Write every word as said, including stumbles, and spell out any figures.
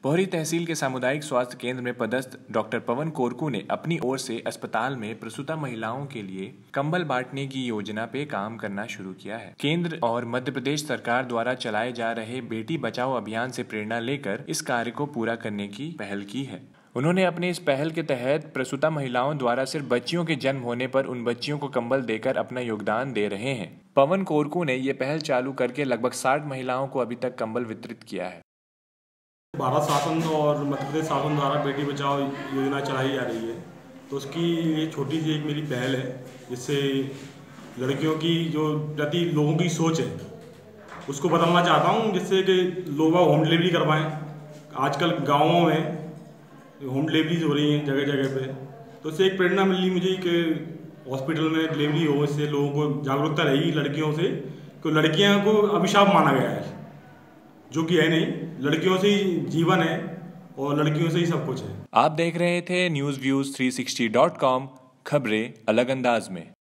पोहरी तहसील के सामुदायिक स्वास्थ्य केंद्र में पदस्थ डॉक्टर पवन कोरकू ने अपनी ओर से अस्पताल में प्रसूता महिलाओं के लिए कंबल बांटने की योजना पे काम करना शुरू किया है। केंद्र और मध्य प्रदेश सरकार द्वारा चलाए जा रहे बेटी बचाओ अभियान से प्रेरणा लेकर इस कार्य को पूरा करने की पहल की है। उन्होंने अपने इस पहल के तहत प्रसूता महिलाओं द्वारा सिर्फ बच्चियों के जन्म होने पर उन बच्चियों को कंबल देकर अपना योगदान दे रहे हैं। पवन कोरकू ने ये पहल चालू करके लगभग साठ महिलाओं को अभी तक कंबल वितरित किया है। भारत शासन और मध्य प्रदेश शासन द्वारा बेटी बचाओ योजना चलाई जा रही है, तो उसकी ये छोटी सी एक मेरी पहल है, जिससे लड़कियों की जो प्रति लोगों की सोच है उसको बदलना चाहता हूँ, जिससे कि लोग होम डिलीवरी करवाएं। आजकल गाँवों में होम डिलीवरीज हो रही हैं जगह जगह पे, तो इससे एक प्रेरणा मिली मुझे कि हॉस्पिटल में डिलीवरी हो, इससे लोगों को जागरूकता रहेगी लड़कियों से, कि लड़कियों को अभिशाप माना गया है, जो कि है नहीं। लड़कियों से ही जीवन है और लड़कियों से ही सब कुछ है। आप देख रहे थे news views three sixty dot com, खबरें अलग अंदाज में।